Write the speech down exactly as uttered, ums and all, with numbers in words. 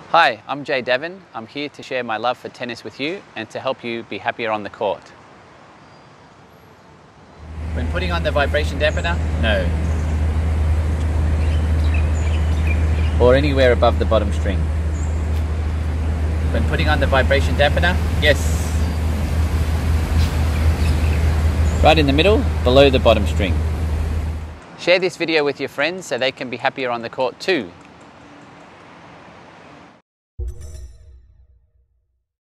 Hi, I'm Jay Davern. I'm here to share my love for tennis with you and to help you be happier on the court. When putting on the vibration dampener, no. Or anywhere above the bottom string. When putting on the vibration dampener, yes. Right in the middle, below the bottom string. Share this video with your friends so they can be happier on the court too.